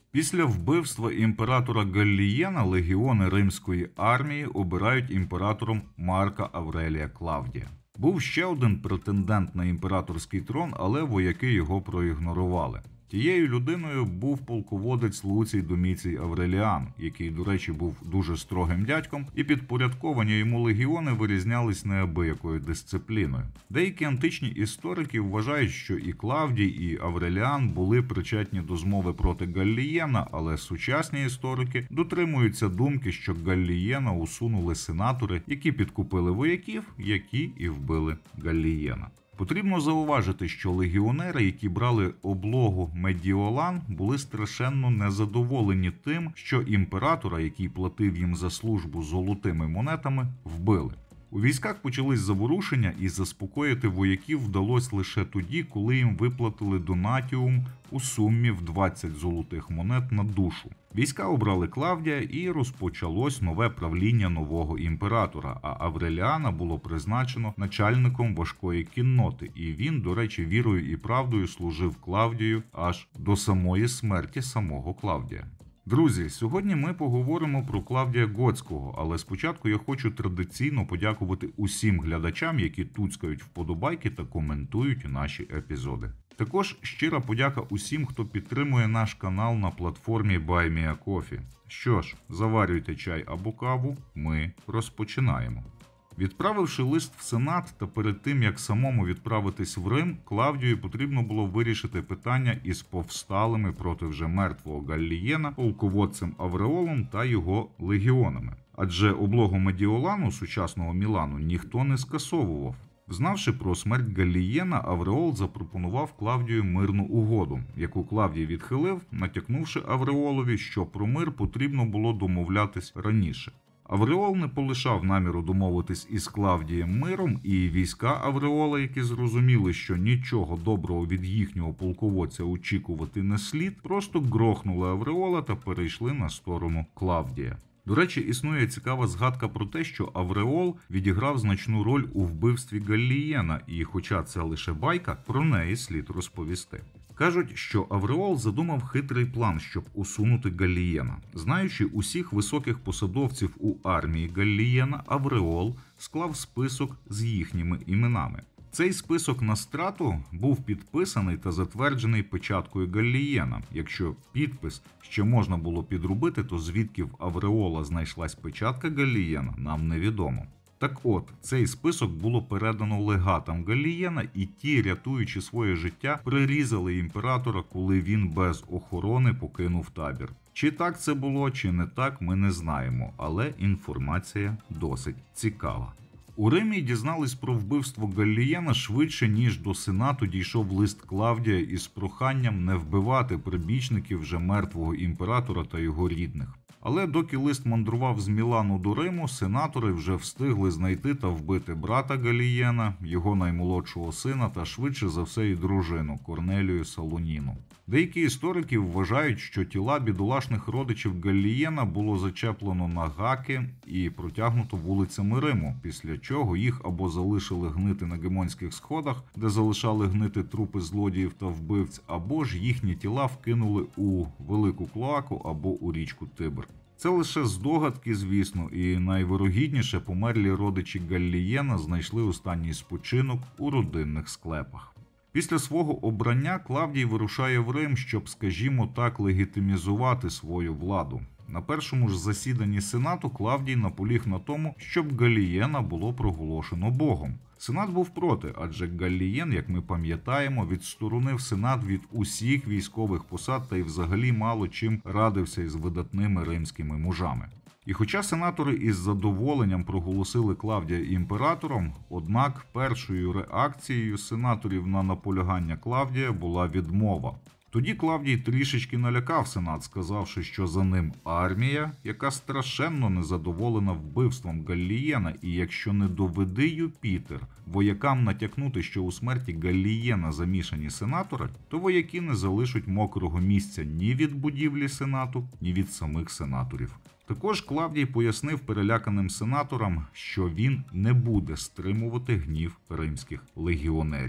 Після вбивства імператора Галлієна легіони римської армії обирають імператором Марка Аврелія Клавдія. Був ще один претендент на імператорський трон, але вояки його проігнорували. Тією людиною був полководець Луцій Доміцій Авреліан, який, до речі, був дуже строгим дядьком, і підпорядковані йому легіони вирізнялись неабиякою дисципліною. Деякі античні історики вважають, що і Клавдій, і Авреліан були причетні до змови проти Галлієна, але сучасні історики дотримуються думки, що Галлієна усунули сенатори, які підкупили вояків, які і вбили Галлієна. Потрібно зауважити, що легіонери, які брали облогу Медіолан, були страшенно незадоволені тим, що імператора, який платив їм за службу золотими монетами, вбили. У військах почались заворушення, і заспокоїти вояків вдалося лише тоді, коли їм виплатили донатіум у сумі в 20 золотих монет на душу. Війська обрали Клавдія, і розпочалось нове правління нового імператора, а Авреліана було призначено начальником важкої кінноти, і він, до речі, вірою і правдою служив Клавдію аж до самої смерті самого Клавдія. Друзі, сьогодні ми поговоримо про Клавдія Готського, але спочатку я хочу традиційно подякувати усім глядачам, які туцькають вподобайки та коментують наші епізоди. Також щира подяка усім, хто підтримує наш канал на платформі BuyMeACoffee. Що ж, заварюйте чай або каву, ми розпочинаємо. Відправивши лист в Сенат та перед тим, як самому відправитись в Рим, Клавдію потрібно було вирішити питання із повсталими проти вже мертвого Галлієна, полководцем Авреолом та його легіонами. Адже облогу Медіолану, сучасного Мілану, ніхто не скасовував. Знавши про смерть Галлієна, Авреол запропонував Клавдію мирну угоду, яку Клавдій відхилив, натякнувши Авреолові, що про мир потрібно було домовлятись раніше. Авреол не полишав наміру домовитись із Клавдієм миром, і війська Авреола, які зрозуміли, що нічого доброго від їхнього полководця очікувати не слід, просто грохнули Авреола та перейшли на сторону Клавдія. До речі, існує цікава згадка про те, що Авреол відіграв значну роль у вбивстві Галлієна, і хоча це лише байка, про неї слід розповісти. Кажуть, що Авреол задумав хитрий план, щоб усунути Галлієна. Знаючи усіх високих посадовців у армії Галлієна, Авреол склав список з їхніми іменами. Цей список на страту був підписаний та затверджений печаткою Галлієна. Якщо підпис ще можна було підробити, то звідки в Авреола знайшлась печатка Галлієна, нам невідомо. Так от, цей список було передано легатам Галлієна, і ті, рятуючи своє життя, прирізали імператора, коли він без охорони покинув табір. Чи так це було, чи не так, ми не знаємо, але інформація досить цікава. У Римі дізнались про вбивство Галлієна швидше, ніж до Сенату дійшов лист Клавдія із проханням не вбивати прибічників вже мертвого імператора та його рідних. Але доки лист мандрував з Мілану до Риму, сенатори вже встигли знайти та вбити брата Галлієна, його наймолодшого сина та швидше за все і дружину Корнелію Салоніну. Деякі історики вважають, що тіла бідолашних родичів Галлієна було зачеплено на гаки і протягнуто вулицями Риму, після чого їх або залишили гнити на Гемонських сходах, де залишали гнити трупи злодіїв та вбивць, або ж їхні тіла вкинули у велику клоаку або у річку Тибр. Це лише здогадки, звісно, і найвирогідніше померлі родичі Галлієна знайшли останній спочинок у родинних склепах. Після свого обрання Клавдій вирушає в Рим, щоб, скажімо так, легітимізувати свою владу. На першому ж засіданні Сенату Клавдій наполіг на тому, щоб Галлієна було проголошено Богом. Сенат був проти, адже Галлієн, як ми пам'ятаємо, відсторонив Сенат від усіх військових посад та й взагалі мало чим радився із видатними римськими мужами. І хоча сенатори із задоволенням проголосили Клавдія імператором, однак першою реакцією сенаторів на наполягання Клавдія була відмова. Тоді Клавдій трішечки налякав Сенат, сказавши, що за ним армія, яка страшенно незадоволена вбивством Галлієна, і якщо не доведе Юпітер воякам натякнути, що у смерті Галлієна замішані сенатори, то вояки не залишать мокрого місця ні від будівлі Сенату, ні від самих сенаторів. Також Клавдій пояснив переляканим сенаторам, що він не буде стримувати гнів римських легіонерів.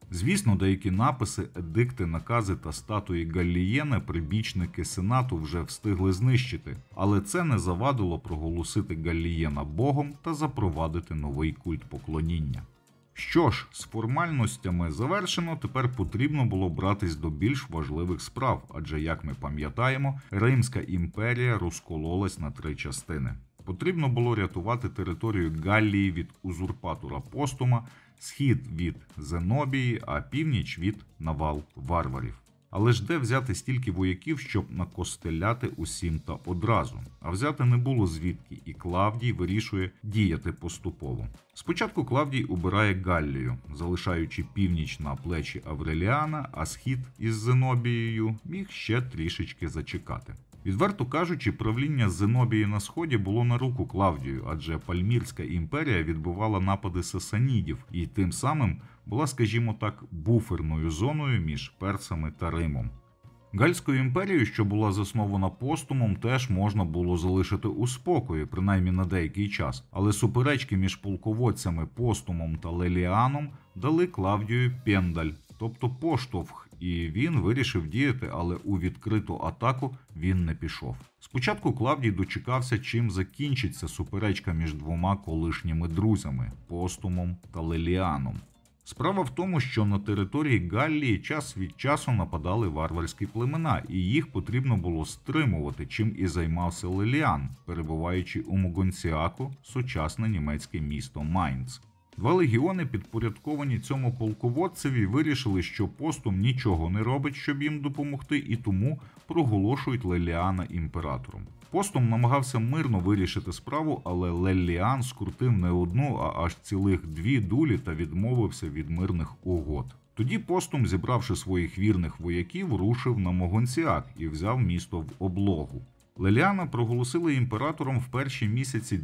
Звісно, деякі написи, едикти, накази та статуї Галлієна прибічники Сенату вже встигли знищити, але це не завадило проголосити Галлієна богом та запровадити новий культ поклоніння. Що ж, з формальностями завершено, тепер потрібно було братись до більш важливих справ, адже, як ми пам'ятаємо, Римська імперія розкололась на 3 частини. Потрібно було рятувати територію Галлії від узурпатора Постума, схід від Зенобії, а північ від навал варварів. Але ж де взяти стільки вояків, щоб накостеляти усім та одразу? А взяти не було звідки, і Клавдій вирішує діяти поступово. Спочатку Клавдій обирає Галлію, залишаючи північ на плечі Авреліана, а схід із Зенобією міг ще трішечки зачекати. Відверто кажучи, правління Зенобії на сході було на руку Клавдію, адже Пальмірська імперія відбивала напади сасанідів і тим самим була, скажімо так, буферною зоною між персами та Римом. Гальську імперію, що була заснована Постумом, теж можна було залишити у спокої, принаймні на деякий час, але суперечки між полководцями Постумом та Леліаном дали Клавдію пендаль, тобто поштовх, і він вирішив діяти, але у відкриту атаку він не пішов. Спочатку Клавдій дочекався, чим закінчиться суперечка між двома колишніми друзями – Постумом та Леліаном. Справа в тому, що на території Галлії час від часу нападали варварські племена, і їх потрібно було стримувати, чим і займався Леліан, перебуваючи у Могонціаку, сучасне німецьке місто Майнц. 2 легіони, підпорядковані цьому полководцеві, вирішили, що Постум нічого не робить, щоб їм допомогти, і тому проголошують Леліана імператором. Постум намагався мирно вирішити справу, але Леліан скрутив не одну, а аж цілих 2 дулі та відмовився від мирних угод. Тоді Постум, зібравши своїх вірних вояків, рушив на Могонціак і взяв місто в облогу. Леліана проголосили імператором в перші місяці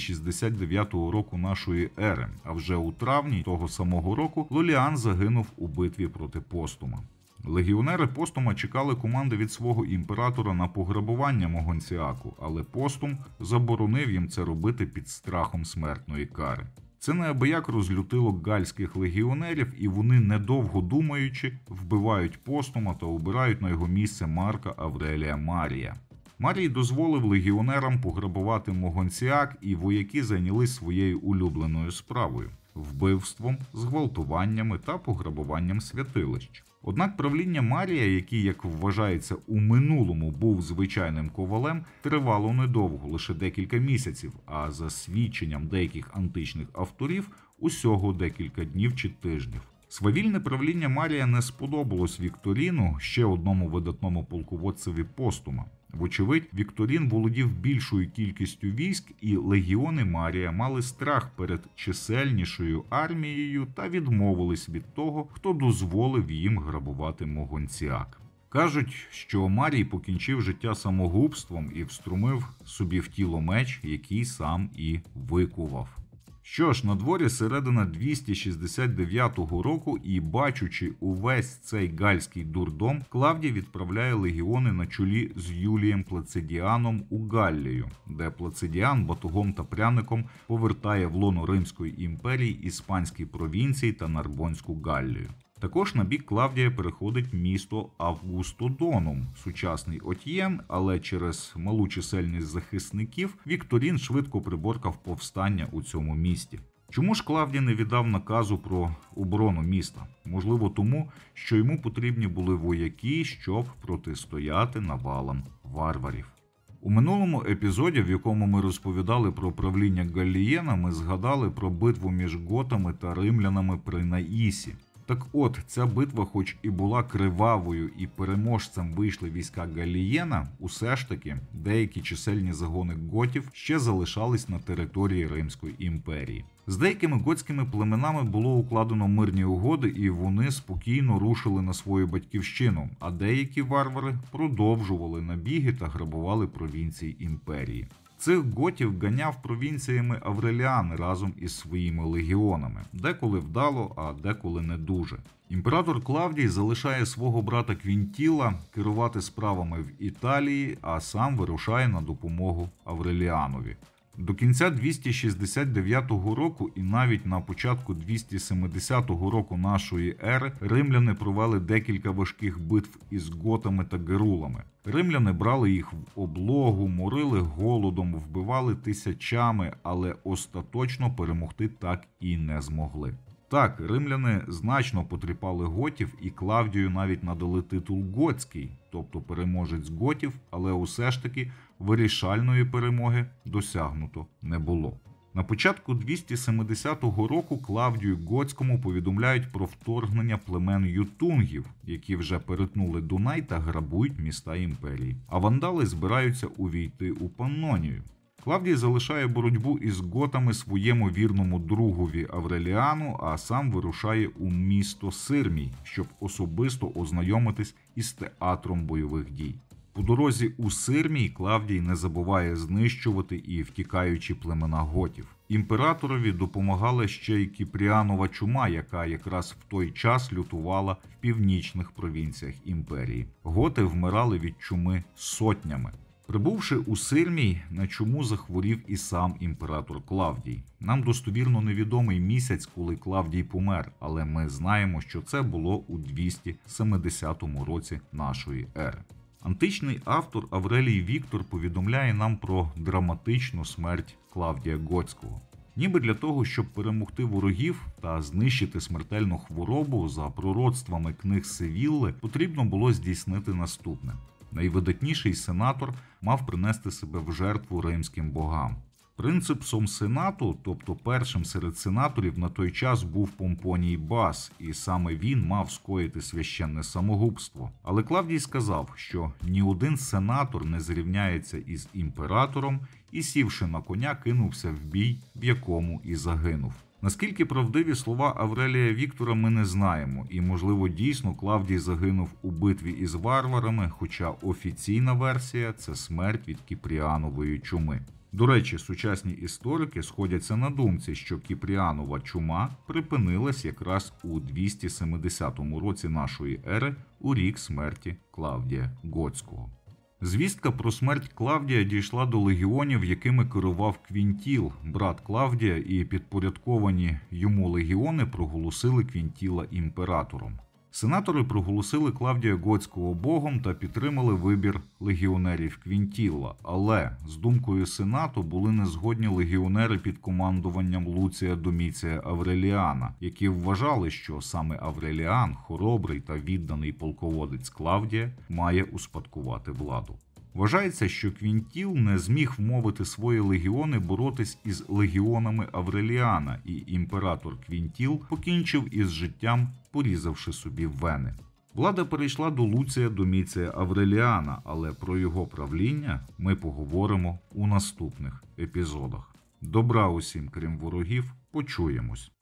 269 року нашої ери, а вже у травні того самого року Леліан загинув у битві проти Постума. Легіонери Постума чекали команди від свого імператора на пограбування Могонціаку, але Постум заборонив їм це робити під страхом смертної кари. Це неабияк розлютило гальських легіонерів, і вони, недовго думаючи, вбивають Постума та обирають на його місце Марка Аврелія Марія. Марій дозволив легіонерам пограбувати Могонціак, і вояки зайнялись своєю улюбленою справою – вбивством, зґвалтуваннями та пограбуванням святилищ. Однак правління Марія, який, як вважається, у минулому був звичайним ковалем, тривало недовго, лише декілька місяців, а за свідченням деяких античних авторів – усього декілька днів чи тижнів. Свавільне правління Марія не сподобалось Вікторіну, ще одному видатному полководцеві Постума. Вочевидь, Вікторін володів більшою кількістю військ, і легіони Марія мали страх перед чисельнішою армією та відмовились від того, хто дозволив їм грабувати Могонціак. Кажуть, що Марій покінчив життя самогубством і вструмив собі в тіло меч, який сам і викував. Що ж, на дворі середина 269 року, і бачучи увесь цей гальський дурдом, Клавдій відправляє легіони на чолі з Юлієм Плацидіаном у Галлію, де Плацидіан батогом та пряником повертає в лоно Римської імперії іспанські провінції та Нарбонську Галлію. Також на бік Клавдія переходить місто Августодонум, сучасний Отьєн, але через малу чисельність захисників Вікторін швидко приборкав повстання у цьому місті. Чому ж Клавдій не віддав наказу про оборону міста? Можливо тому, що йому потрібні були вояки, щоб протистояти навалам варварів. У минулому епізоді, в якому ми розповідали про правління Галлієна, ми згадали про битву між готами та римлянами при Наїсі. Так от, ця битва хоч і була кривавою і переможцем вийшли війська Галлієна, усе ж таки деякі чисельні загони готів ще залишались на території Римської імперії. З деякими готськими племенами було укладено мирні угоди, і вони спокійно рушили на свою батьківщину, а деякі варвари продовжували набіги та грабували провінції імперії. Цих готів ганяв провінціями Авреліан разом із своїми легіонами, деколи вдало, а деколи не дуже. Імператор Клавдій залишає свого брата Квінтіла керувати справами в Італії, а сам вирушає на допомогу Авреліанові. До кінця 269 року і навіть на початку 270 року нашої ери римляни провели декілька важких битв із готами та герулами. Римляни брали їх в облогу, морили голодом, вбивали тисячами, але остаточно перемогти так і не змогли. Так, римляни значно потріпали готів, і Клавдію навіть надали титул готський, тобто переможець готів, але усе ж таки вирішальної перемоги досягнуто не було. На початку 270 року Клавдію Готському повідомляють про вторгнення племен ютунгів, які вже перетнули Дунай та грабують міста імперії. А вандали збираються увійти у Паннонію. Клавдій залишає боротьбу із готами своєму вірному другові Авреліану, а сам вирушає у місто Сирмій, щоб особисто ознайомитись із театром бойових дій. По дорозі у Сирмій Клавдій не забуває знищувати і втікаючі племена готів. Імператорові допомагала ще й Кіпріанова чума, яка якраз в той час лютувала в північних провінціях імперії. Готи вмирали від чуми сотнями. Прибувши у Сирмій, на чуму захворів і сам імператор Клавдій. Нам достовірно невідомий місяць, коли Клавдій помер, але ми знаємо, що це було у 270 році нашої ери. Античний автор Аврелій Віктор повідомляє нам про драматичну смерть Клавдія Готського. Ніби для того, щоб перемогти ворогів та знищити смертельну хворобу, за пророцтвами книг Севілли, потрібно було здійснити наступне. Найвидатніший сенатор мав принести себе в жертву римським богам. Принципсом сенату, тобто першим серед сенаторів, на той час був Помпоній Бас, і саме він мав скоїти священне самогубство. Але Клавдій сказав, що ні один сенатор не зрівняється із імператором і, сівши на коня, кинувся в бій, в якому і загинув. Наскільки правдиві слова Аврелія Віктора, ми не знаємо, і, можливо, дійсно Клавдій загинув у битві із варварами, хоча офіційна версія – це смерть від Кіпріанової чуми. До речі, сучасні історики сходяться на думці, що Кіпріанова чума припинилась якраз у 270 році нашої ери, у рік смерті Клавдія Готського. Звістка про смерть Клавдія дійшла до легіонів, якими керував Квінтіл, брат Клавдія, і підпорядковані йому легіони проголосили Квінтіла імператором. Сенатори проголосили Клавдія Готського богом та підтримали вибір легіонерів Квінтіла, але з думкою Сенату були незгодні легіонери під командуванням Луція Доміція Авреліана, які вважали, що саме Авреліан, хоробрий та відданий полководець Клавдія, має успадкувати владу. Вважається, що Квінтіл не зміг вмовити свої легіони боротись із легіонами Авреліана, і імператор Квінтіл покінчив із життям, порізавши собі вени. Влада перейшла до Луція Доміція Авреліана, але про його правління ми поговоримо у наступних епізодах. Добра усім, крім ворогів, почуємось.